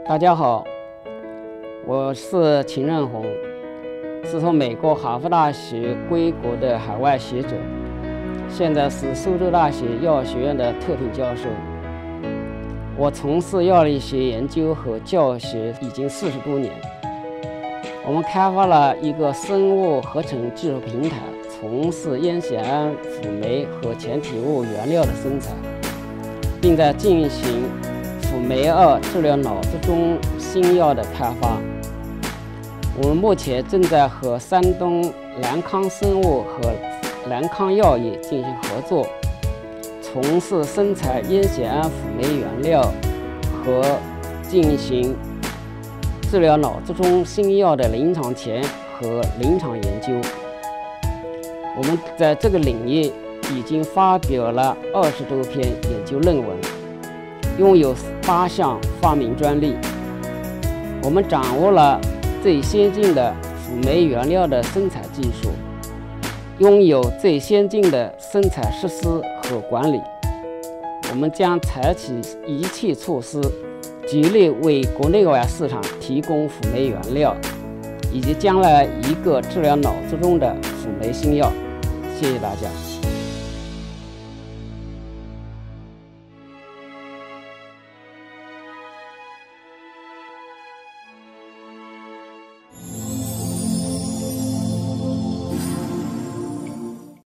大家好，我是秦任红，是从美国哈佛大学归国的海外学者，现在是苏州大学药学院的特聘教授。我从事药理学研究和教学已经40多年。我们开发了一个生物合成技术平台，从事烟酰胺辅酶和前体物原料的生产，并在进行辅酶2治疗脑卒中新药的开发。我们目前正在和山东南康生物和南康药业进行合作，从事生产烟酰胺辅酶原料和进行治疗脑卒中新药的临床前和临床研究。我们在这个领域已经发表了20多篇研究论文，拥有8项发明专利。我们掌握了最先进的辅酶原料的生产技术，拥有最先进的生产实施和管理。我们将采取一切措施，极力为国内外市场提供辅酶原料，以及将来一个治疗脑卒中的辅酶新药。谢谢大家。